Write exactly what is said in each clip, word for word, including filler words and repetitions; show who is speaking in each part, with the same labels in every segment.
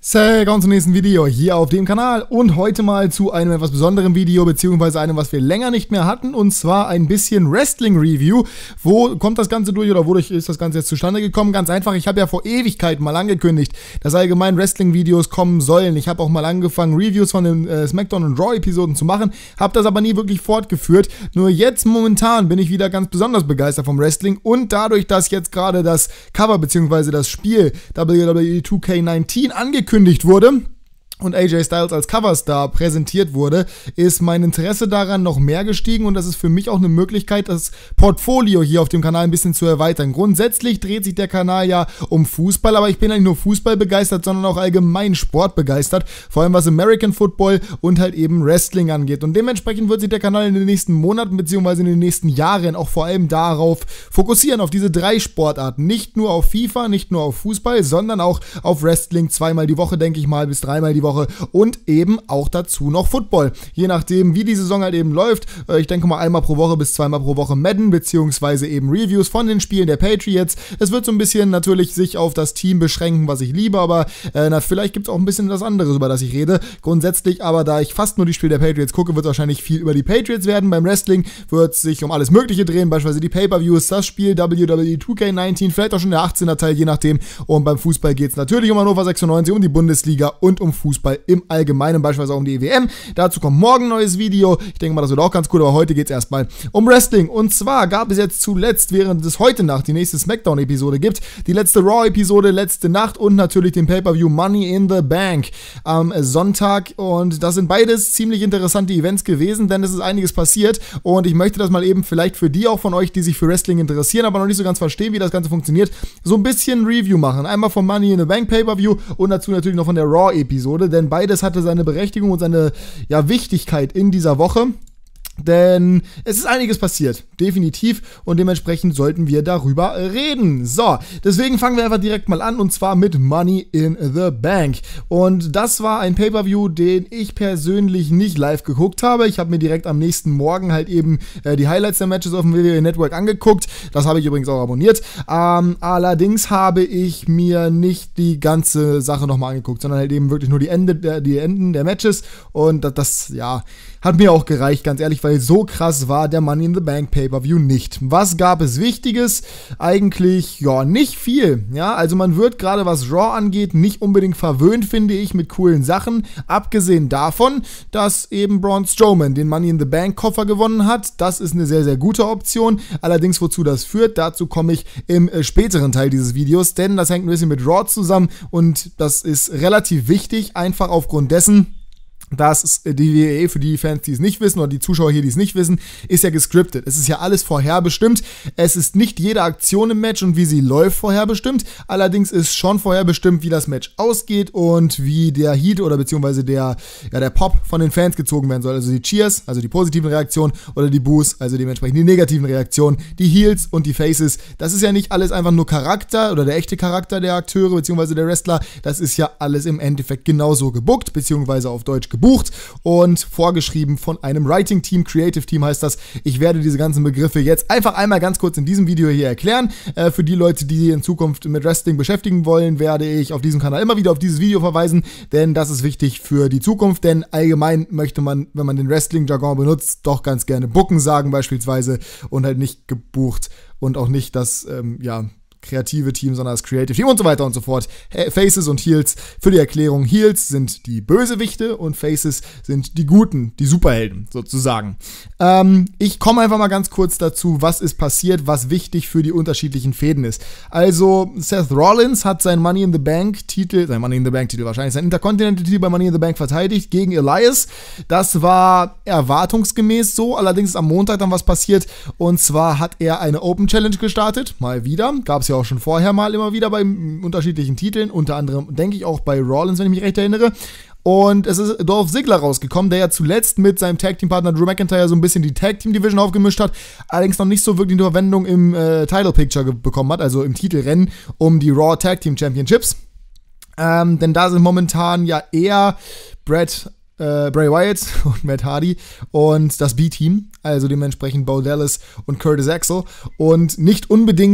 Speaker 1: Willkommen zum nächsten Video hier auf dem Kanal und heute mal zu einem etwas besonderen Video, beziehungsweise einem, was wir länger nicht mehr hatten, und zwar ein bisschen Wrestling-Review. Wo kommt das Ganze durch oder wodurch ist das Ganze jetzt zustande gekommen? Ganz einfach, ich habe ja vor Ewigkeiten mal angekündigt, dass allgemein Wrestling-Videos kommen sollen. Ich habe auch mal angefangen, Reviews von den äh, SmackDown und Raw-Episoden zu machen, habe das aber nie wirklich fortgeführt. Nur jetzt momentan bin ich wieder ganz besonders begeistert vom Wrestling und dadurch, dass jetzt gerade das Cover beziehungsweise das Spiel W W E two K neunzehn angekündigt wurde und A J Styles als Coverstar präsentiert wurde, ist mein Interesse daran noch mehr gestiegen und das ist für mich auch eine Möglichkeit, das Portfolio hier auf dem Kanal ein bisschen zu erweitern. Grundsätzlich dreht sich der Kanal ja um Fußball, aber ich bin nicht nur Fußball begeistert, sondern auch allgemein Sport begeistert, vor allem was American Football und halt eben Wrestling angeht. Und dementsprechend wird sich der Kanal in den nächsten Monaten bzw. in den nächsten Jahren auch vor allem darauf fokussieren, auf diese drei Sportarten. Nicht nur auf FIFA, nicht nur auf Fußball, sondern auch auf Wrestling zweimal die Woche, denke ich mal, bis dreimal die Woche. Und eben auch dazu noch Football. Je nachdem, wie die Saison halt eben läuft. Ich denke mal einmal pro Woche bis zweimal pro Woche Madden, beziehungsweise eben Reviews von den Spielen der Patriots. Es wird so ein bisschen natürlich sich auf das Team beschränken, was ich liebe, aber äh, na, vielleicht gibt es auch ein bisschen was anderes, über das ich rede. Grundsätzlich aber, da ich fast nur die Spiele der Patriots gucke, wird es wahrscheinlich viel über die Patriots werden. Beim Wrestling wird es sich um alles Mögliche drehen, beispielsweise die Pay-Per-Views, das Spiel W W E two K neunzehn, vielleicht auch schon der achtzehner Teil, je nachdem. Und beim Fußball geht es natürlich um Hannover sechsundneunzig, um die Bundesliga und um Fußball im Allgemeinen, beispielsweise auch um die E W M. Dazu kommt morgen ein neues Video. Ich denke mal, das wird auch ganz cool, aber heute geht es erstmal um Wrestling. Und zwar gab es jetzt zuletzt, während es heute Nacht die nächste SmackDown-Episode gibt, die letzte Raw-Episode letzte Nacht und natürlich den Pay-Per-View Money in the Bank am Sonntag. Und das sind beides ziemlich interessante Events gewesen, denn es ist einiges passiert. Und ich möchte das mal eben vielleicht für die auch von euch, die sich für Wrestling interessieren, aber noch nicht so ganz verstehen, wie das Ganze funktioniert, so ein bisschen Review machen. Einmal vom Money in the Bank Pay-Per-View und dazu natürlich noch von der Raw-Episode, denn beides hatte seine Berechtigung und seine ja, Wichtigkeit in dieser Woche. Denn es ist einiges passiert, definitiv, und dementsprechend sollten wir darüber reden. So, deswegen fangen wir einfach direkt mal an, und zwar mit Money in the Bank. Und das war ein Pay-Per-View, den ich persönlich nicht live geguckt habe. Ich habe mir direkt am nächsten Morgen halt eben äh, die Highlights der Matches auf dem W W E Network angeguckt. Das habe ich übrigens auch abonniert. Ähm, allerdings habe ich mir nicht die ganze Sache nochmal angeguckt, sondern halt eben wirklich nur die, Ende der, die Enden der Matches. Und das, das ja... hat mir auch gereicht, ganz ehrlich, weil so krass war der Money in the Bank Pay-Per-View nicht. Was gab es Wichtiges? Eigentlich, ja, nicht viel. Ja, also man wird gerade, was Raw angeht, nicht unbedingt verwöhnt, finde ich, mit coolen Sachen. Abgesehen davon, dass eben Braun Strowman den Money in the Bank Koffer gewonnen hat. Das ist eine sehr, sehr gute Option. Allerdings, wozu das führt, dazu komme ich im äh, späteren Teil dieses Videos, denn das hängt ein bisschen mit Raw zusammen und das ist relativ wichtig, einfach aufgrund dessen, das ist die W W E, für die Fans, die es nicht wissen, oder die Zuschauer hier, die es nicht wissen, ist ja gescriptet. Es ist ja alles vorherbestimmt. Es ist nicht jede Aktion im Match und wie sie läuft vorherbestimmt. Allerdings ist schon vorherbestimmt, wie das Match ausgeht und wie der Heat oder beziehungsweise der, ja, der Pop von den Fans gezogen werden soll. Also die Cheers, also die positiven Reaktionen, oder die Boos, also dementsprechend die negativen Reaktionen, die Heels und die Faces. Das ist ja nicht alles einfach nur Charakter oder der echte Charakter der Akteure beziehungsweise der Wrestler. Das ist ja alles im Endeffekt genauso gebuckt, beziehungsweise auf Deutsch gebucht. Bucht und vorgeschrieben von einem Writing-Team, Creative-Team heißt das. Ich werde diese ganzen Begriffe jetzt einfach einmal ganz kurz in diesem Video hier erklären. Äh, für die Leute, die in Zukunft mit Wrestling beschäftigen wollen, werde ich auf diesem Kanal immer wieder auf dieses Video verweisen, denn das ist wichtig für die Zukunft, denn allgemein möchte man, wenn man den Wrestling-Jargon benutzt, doch ganz gerne Booken sagen beispielsweise und halt nicht gebucht und auch nicht das, ähm, ja, kreative Team, sondern das Creative Team und so weiter und so fort. Faces und Heels, für die Erklärung, Heels sind die Bösewichte und Faces sind die Guten, die Superhelden sozusagen. Ähm, ich komme einfach mal ganz kurz dazu, was ist passiert, was wichtig für die unterschiedlichen Fäden ist. Also Seth Rollins hat sein Money in the Bank Titel, sein Money in the Bank Titel wahrscheinlich, sein Intercontinental Titel bei Money in the Bank verteidigt gegen Elias. Das war erwartungsgemäß so, allerdings ist am Montag dann was passiert, und zwar hat er eine Open Challenge gestartet, mal wieder, gab es ja auch schon vorher mal immer wieder bei unterschiedlichen Titeln, unter anderem denke ich auch bei Rollins, wenn ich mich recht erinnere. Und es ist Dolph Ziggler rausgekommen, der ja zuletzt mit seinem Tag-Team-Partner Drew McIntyre so ein bisschen die Tag-Team-Division aufgemischt hat, allerdings noch nicht so wirklich eine Verwendung im äh, Title-Picture bekommen hat, also im Titelrennen um die Raw Tag-Team-Championships. Ähm, denn da sind momentan ja eher Brett Äh, Bray Wyatt und Matt Hardy und das B-Team, also dementsprechend Bo Dallas und Curtis Axel, und nicht unbedingt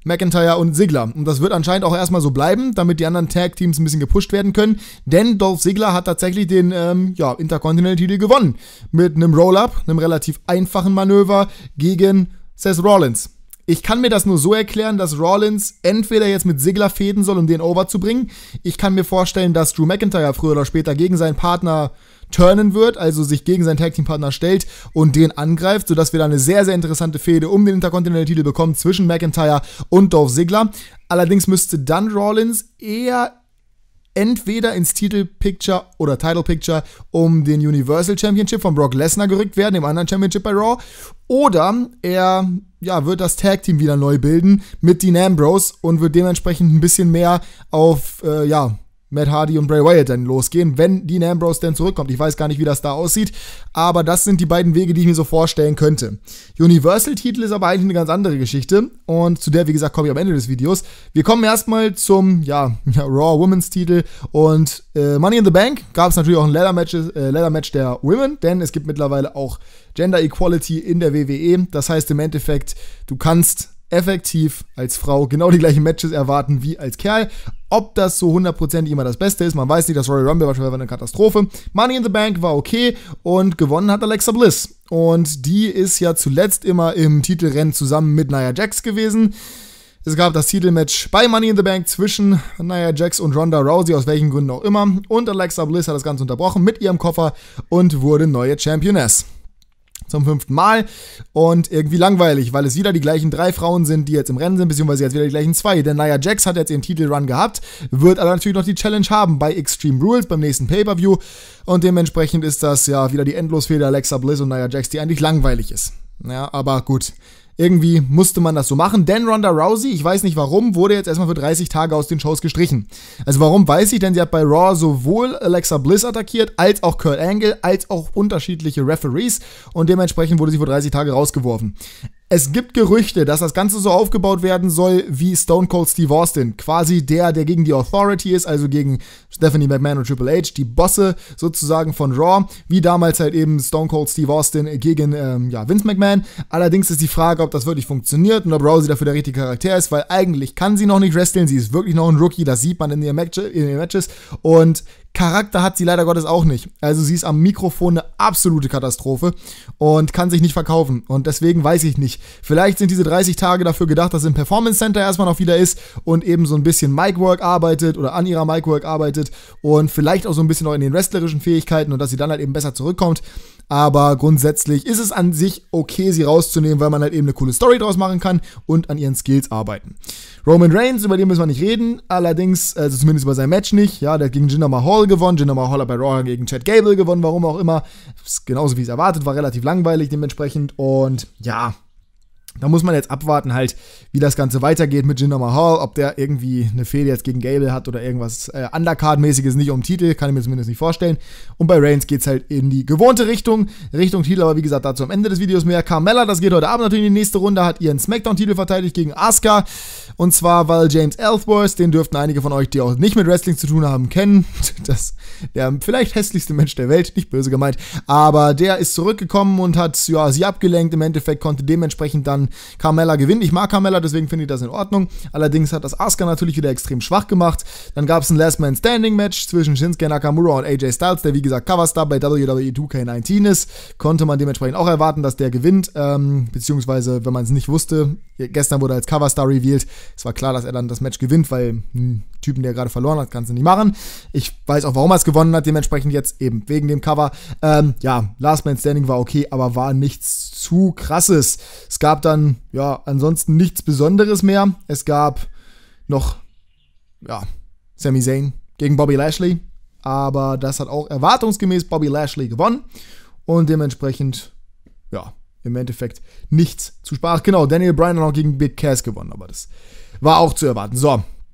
Speaker 1: McIntyre und Ziggler. Und das wird anscheinend auch erstmal so bleiben, damit die anderen Tag-Teams ein bisschen gepusht werden können. Denn Dolph Ziggler hat tatsächlich den ähm, ja, Intercontinental-Titel gewonnen. Mit einem Roll-Up, einem relativ einfachen Manöver gegen Seth Rollins. Ich kann mir das nur so erklären, dass Rollins entweder jetzt mit Ziggler fäden soll, um den over zu bringen. Ich kann mir vorstellen, dass Drew McIntyre früher oder später gegen seinen Partner turnen wird, also sich gegen seinen Tag-Team-Partner stellt und den angreift, sodass wir da eine sehr, sehr interessante Fehde um den Intercontinental-Titel bekommen zwischen McIntyre und Dolph Ziggler. Allerdings müsste dann Rollins eher entweder ins Titel-Picture oder Title-Picture um den Universal Championship von Brock Lesnar gerückt werden, dem anderen Championship bei Raw, oder er ja, wird das Tag-Team wieder neu bilden mit Dean Ambrose und wird dementsprechend ein bisschen mehr auf, äh, ja, Matt Hardy und Bray Wyatt dann losgehen, wenn Dean Ambrose dann zurückkommt. Ich weiß gar nicht, wie das da aussieht, aber das sind die beiden Wege, die ich mir so vorstellen könnte. Universal-Titel ist aber eigentlich eine ganz andere Geschichte und zu der, wie gesagt, komme ich am Ende des Videos. Wir kommen erstmal zum, ja, ja Raw Women's Titel und äh, Money in the Bank gab es natürlich auch ein Ladder-Match äh, Ladder-Match der Women, denn es gibt mittlerweile auch Gender Equality in der W W E. Das heißt im Endeffekt, du kannst effektiv als Frau genau die gleichen Matches erwarten wie als Kerl. Ob das so hundertprozentig immer das Beste ist, man weiß nicht, das Royal Rumble war eine Katastrophe. Money in the Bank war okay und gewonnen hat Alexa Bliss. Und die ist ja zuletzt immer im Titelrennen zusammen mit Nia Jax gewesen. Es gab das Titelmatch bei Money in the Bank zwischen Nia Jax und Ronda Rousey, aus welchen Gründen auch immer. Und Alexa Bliss hat das Ganze unterbrochen mit ihrem Koffer und wurde neue Championess. Zum fünften Mal und irgendwie langweilig, weil es wieder die gleichen drei Frauen sind, die jetzt im Rennen sind, beziehungsweise jetzt wieder die gleichen zwei. Denn Nia Jax hat jetzt ihren Titelrun gehabt, wird aber natürlich noch die Challenge haben bei Extreme Rules, beim nächsten Pay-Per-View und dementsprechend ist das ja wieder die Endlosfehde Alexa Bliss und Nia Jax, die eigentlich langweilig ist. Ja, aber gut. Irgendwie musste man das so machen, denn Ronda Rousey, ich weiß nicht warum, wurde jetzt erstmal für dreißig Tage aus den Shows gestrichen. Also warum, weiß ich, denn sie hat bei Raw sowohl Alexa Bliss attackiert, als auch Kurt Angle, als auch unterschiedliche Referees und dementsprechend wurde sie für dreißig Tage rausgeworfen. Es gibt Gerüchte, dass das Ganze so aufgebaut werden soll wie Stone Cold Steve Austin. Quasi der, der gegen die Authority ist, also gegen Stephanie McMahon und Triple H, die Bosse sozusagen von Raw, wie damals halt eben Stone Cold Steve Austin gegen ähm, ja, Vince McMahon. Allerdings ist die Frage, ob das wirklich funktioniert und ob Rousey dafür der richtige Charakter ist, weil eigentlich kann sie noch nicht wresteln, sie ist wirklich noch ein Rookie, das sieht man in ihren, Match- in ihren Matches und Charakter hat sie leider Gottes auch nicht. Also sie ist am Mikrofon eine absolute Katastrophe und kann sich nicht verkaufen. Und deswegen weiß ich nicht. Vielleicht sind diese dreißig Tage dafür gedacht, dass sie im Performance Center erstmal noch wieder ist und eben so ein bisschen Micwork arbeitet oder an ihrer Micwork arbeitet und vielleicht auch so ein bisschen noch in den wrestlerischen Fähigkeiten und dass sie dann halt eben besser zurückkommt. Aber grundsätzlich ist es an sich okay, sie rauszunehmen, weil man halt eben eine coole Story draus machen kann und an ihren Skills arbeiten. Roman Reigns, über den müssen wir nicht reden, allerdings, also zumindest über sein Match nicht, ja, der hat gegen Jinder Mahal gewonnen, Jinder Mahal hat bei Raw gegen Chad Gable gewonnen, warum auch immer, ist genauso wie es erwartet, war relativ langweilig dementsprechend und ja, da muss man jetzt abwarten halt, wie das Ganze weitergeht mit Jinder Mahal, ob der irgendwie eine Fehde jetzt gegen Gable hat oder irgendwas äh, Undercard-mäßiges, nicht um Titel, kann ich mir zumindest nicht vorstellen. Und bei Reigns geht's halt in die gewohnte Richtung, Richtung Titel, aber wie gesagt, dazu am Ende des Videos mehr. Carmella, das geht heute Abend natürlich in die nächste Runde, hat ihren Smackdown-Titel verteidigt gegen Asuka. Und zwar, weil James Ellsworth, den dürften einige von euch, die auch nicht mit Wrestling zu tun haben, kennen. Das der vielleicht hässlichste Mensch der Welt, nicht böse gemeint, aber der ist zurückgekommen und hat ja, sie abgelenkt. Im Endeffekt konnte dementsprechend dann Carmella gewinnen. Ich mag Carmella, deswegen finde ich das in Ordnung. Allerdings hat das Asuka natürlich wieder extrem schwach gemacht. Dann gab es ein Last Man Standing Match zwischen Shinsuke Nakamura und A J Styles, der wie gesagt Coverstar bei W W E two K neunzehn ist. Konnte man dementsprechend auch erwarten, dass der gewinnt, ähm, beziehungsweise, wenn man es nicht wusste, gestern wurde er als Coverstar revealed. Es war klar, dass er dann das Match gewinnt, weil ein Typen, der gerade verloren hat, kannst du nicht machen. Ich weiß auch, warum er es gewonnen hat, dementsprechend jetzt eben wegen dem Cover. Ähm, ja, Last Man Standing war okay, aber war nichts zu krasses. Es gab dann, ja, ansonsten nichts Besonderes mehr. Es gab noch, ja, Sami Zayn gegen Bobby Lashley, aber das hat auch erwartungsgemäß Bobby Lashley gewonnen und dementsprechend, ja, im Endeffekt nichts zu sparen. Genau, Daniel Bryan hat auch gegen Big Cass gewonnen, aber das war auch zu erwarten. So,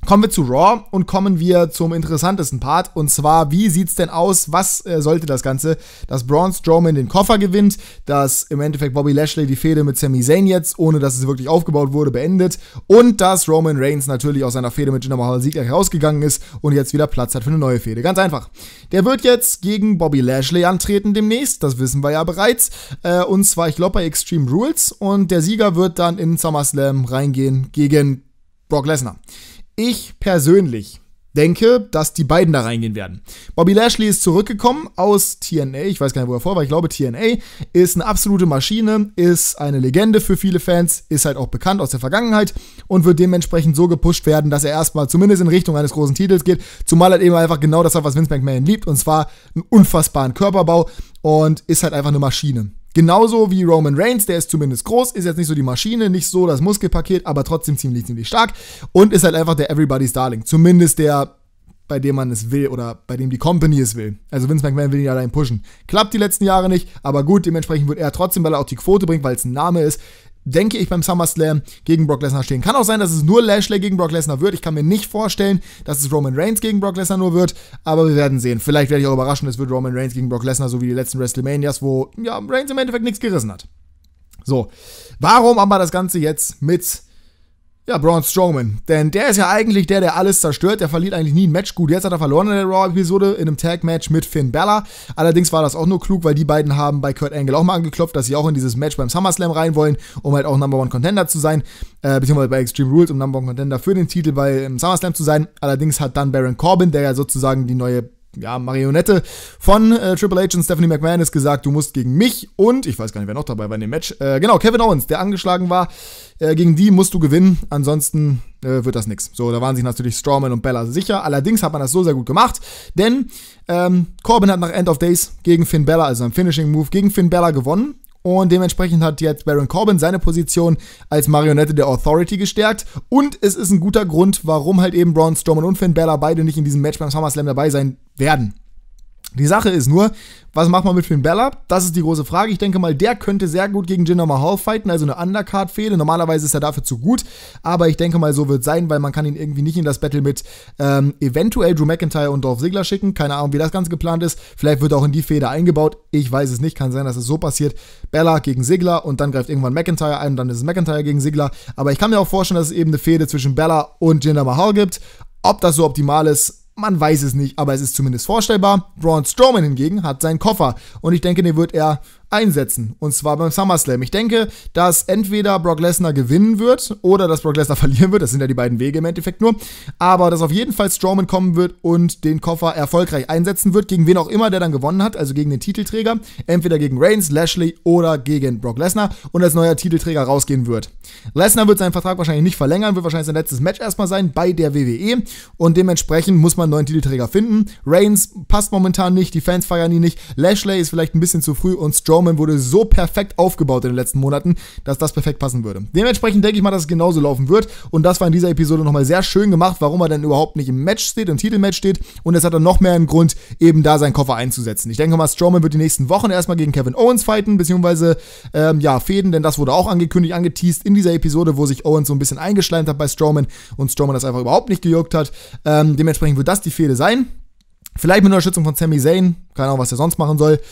Speaker 1: Kommen wir zu Raw und kommen wir zum interessantesten Part. Und zwar, wie sieht's denn aus? Was äh, sollte das Ganze? Dass Braun Strowman den Koffer gewinnt, dass im Endeffekt Bobby Lashley die Fehde mit Sami Zayn jetzt, ohne dass es wirklich aufgebaut wurde, beendet. Und dass Roman Reigns natürlich aus seiner Fehde mit Jinder Mahal siegreich rausgegangen ist und jetzt wieder Platz hat für eine neue Fehde. Ganz einfach. Der wird jetzt gegen Bobby Lashley antreten demnächst. Das wissen wir ja bereits. Äh, und zwar, ich glaube, bei Extreme Rules. Und der Sieger wird dann in SummerSlam reingehen gegen Brock Lesnar. Ich persönlich denke, dass die beiden da reingehen werden. Bobby Lashley ist zurückgekommen aus T N A, ich weiß gar nicht, wo er vor war, ich glaube T N A, ist eine absolute Maschine, ist eine Legende für viele Fans, ist halt auch bekannt aus der Vergangenheit und wird dementsprechend so gepusht werden, dass er erstmal zumindest in Richtung eines großen Titels geht, zumal er eben einfach genau das hat, was Vince McMahon liebt, und zwar einen unfassbaren Körperbau und ist halt einfach eine Maschine. Genauso wie Roman Reigns, der ist zumindest groß, ist jetzt nicht so die Maschine, nicht so das Muskelpaket, aber trotzdem ziemlich, ziemlich stark und ist halt einfach der Everybody's Darling. Zumindest der, bei dem man es will oder bei dem die Company es will. Also Vince McMahon will ihn ja allein pushen. Klappt die letzten Jahre nicht, aber gut, dementsprechend wird er trotzdem, weil er auch die Quote bringt, weil es ein Name ist, denke ich, beim SummerSlam gegen Brock Lesnar stehen. Kann auch sein, dass es nur Lashley gegen Brock Lesnar wird. Ich kann mir nicht vorstellen, dass es Roman Reigns gegen Brock Lesnar nur wird, aber wir werden sehen. Vielleicht werde ich auch überraschen, es wird Roman Reigns gegen Brock Lesnar, so wie die letzten WrestleManias, wo ja Reigns im Endeffekt nichts gerissen hat. So, warum aber das Ganze jetzt mit ja, Braun Strowman? Denn der ist ja eigentlich der, der alles zerstört. Der verliert eigentlich nie ein Match. Gut, jetzt hat er verloren in der Raw-Episode in einem Tag-Match mit Finn Balor. Allerdings war das auch nur klug, weil die beiden haben bei Kurt Angle auch mal angeklopft, dass sie auch in dieses Match beim SummerSlam rein wollen, um halt auch Number One Contender zu sein. Äh, beziehungsweise bei Extreme Rules, um Number One Contender für den Titel beim SummerSlam zu sein. Allerdings hat dann Baron Corbin, der ja sozusagen die neue ja, Marionette von äh, Triple H und Stephanie McMahon ist gesagt, du musst gegen mich und, ich weiß gar nicht, wer noch dabei war in dem Match, äh, genau, Kevin Owens, der angeschlagen war, äh, gegen die musst du gewinnen, ansonsten äh, wird das nix. So, da waren sich natürlich Strowman und Bella sicher, allerdings hat man das so sehr gut gemacht, denn ähm, Corbin hat nach End of Days gegen Finn Balor, also am Finishing Move, gegen Finn Balor gewonnen. Und dementsprechend hat jetzt Baron Corbin seine Position als Marionette der Authority gestärkt. Und es ist ein guter Grund, warum halt eben Braun Strowman und Finn Balor beide nicht in diesem Match beim SummerSlam dabei sein werden. Die Sache ist nur, was macht man mit Finn Balor? Das ist die große Frage. Ich denke mal, der könnte sehr gut gegen Jinder Mahal fighten, also eine Undercard-Fehde. Normalerweise ist er dafür zu gut, aber ich denke mal, so wird es sein, weil man kann ihn irgendwie nicht in das Battle mit ähm, eventuell Drew McIntyre und Dolph Ziggler schicken. Keine Ahnung, wie das Ganze geplant ist. Vielleicht wird er auch in die Fehde eingebaut. Ich weiß es nicht. Kann sein, dass es so passiert. Balor gegen Ziggler und dann greift irgendwann McIntyre ein und dann ist es McIntyre gegen Ziggler. Aber ich kann mir auch vorstellen, dass es eben eine Fehde zwischen Balor und Jinder Mahal gibt. Ob das so optimal ist, man weiß es nicht, aber es ist zumindest vorstellbar. Braun Strowman hingegen hat seinen Koffer und ich denke, den wird er einsetzen, und zwar beim SummerSlam. Ich denke, dass entweder Brock Lesnar gewinnen wird oder dass Brock Lesnar verlieren wird, das sind ja die beiden Wege im Endeffekt nur, aber dass auf jeden Fall Strowman kommen wird und den Koffer erfolgreich einsetzen wird, gegen wen auch immer der dann gewonnen hat, also gegen den Titelträger, entweder gegen Reigns, Lashley oder gegen Brock Lesnar und als neuer Titelträger rausgehen wird. Lesnar wird seinen Vertrag wahrscheinlich nicht verlängern, wird wahrscheinlich sein letztes Match erstmal sein bei der W W E und dementsprechend muss man einen neuen Titelträger finden. Reigns passt momentan nicht, die Fans feiern ihn nicht, Lashley ist vielleicht ein bisschen zu früh und Strowman wurde so perfekt aufgebaut in den letzten Monaten, dass das perfekt passen würde. Dementsprechend denke ich mal, dass es genauso laufen wird und das war in dieser Episode nochmal sehr schön gemacht, warum er denn überhaupt nicht im Match steht, im Titelmatch steht und es hat dann noch mehr einen Grund, eben da seinen Koffer einzusetzen. Ich denke mal, Strowman wird die nächsten Wochen erstmal gegen Kevin Owens fighten, beziehungsweise ähm, ja, fäden, denn das wurde auch angekündigt, angeteased in dieser Episode, wo sich Owens so ein bisschen eingeschleimt hat bei Strowman und Strowman das einfach überhaupt nicht gejuckt hat. Ähm, dementsprechend wird das die Fehde sein. Vielleicht mit Unterstützung von Sami Zayn, keine Ahnung, was er sonst machen soll.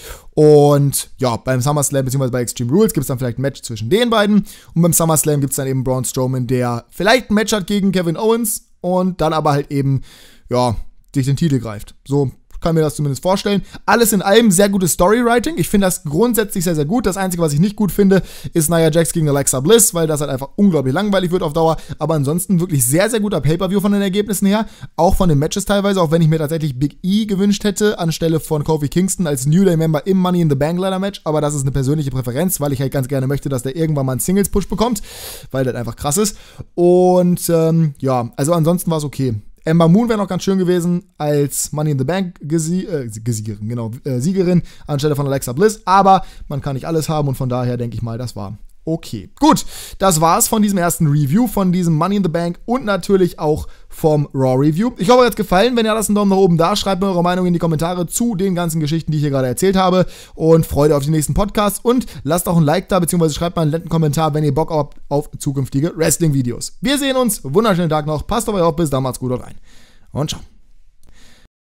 Speaker 1: Und ja, beim SummerSlam bzw. bei Extreme Rules gibt es dann vielleicht ein Match zwischen den beiden. Und beim SummerSlam gibt es dann eben Braun Strowman, der vielleicht ein Match hat gegen Kevin Owens und dann aber halt eben, ja, sich den Titel greift. So kann mir das zumindest vorstellen. Alles in allem sehr gutes Storywriting. Ich finde das grundsätzlich sehr, sehr gut. Das Einzige, was ich nicht gut finde, ist Nia Jax gegen Alexa Bliss, weil das halt einfach unglaublich langweilig wird auf Dauer. Aber ansonsten wirklich sehr, sehr guter Pay-Per-View von den Ergebnissen her. Auch von den Matches teilweise, auch wenn ich mir tatsächlich Big E gewünscht hätte, anstelle von Kofi Kingston als New Day-Member im Money in the Bank Ladder Match. Aber das ist eine persönliche Präferenz, weil ich halt ganz gerne möchte, dass der irgendwann mal einen Singles-Push bekommt, weil das einfach krass ist. Und ähm, ja, also ansonsten war es okay. Ember Moon wäre noch ganz schön gewesen als Money in the Bank Gesie äh, Gesiegerin, genau, äh, Siegerin anstelle von Alexa Bliss, aber man kann nicht alles haben und von daher denke ich mal, das war Okay, gut, das war's von diesem ersten Review, von diesem Money in the Bank und natürlich auch vom Raw Review. Ich hoffe, euch hat's gefallen. Wenn ja, lasst einen Daumen nach oben da, schreibt mir eure Meinung in die Kommentare zu den ganzen Geschichten, die ich hier gerade erzählt habe und freut euch auf die nächsten Podcasts und lasst auch ein Like da, beziehungsweise schreibt mal einen netten Kommentar, wenn ihr Bock habt auf zukünftige Wrestling-Videos. Wir sehen uns, wunderschönen Tag noch, passt auf euch auf, bis dann, macht's gut, haut rein und ciao.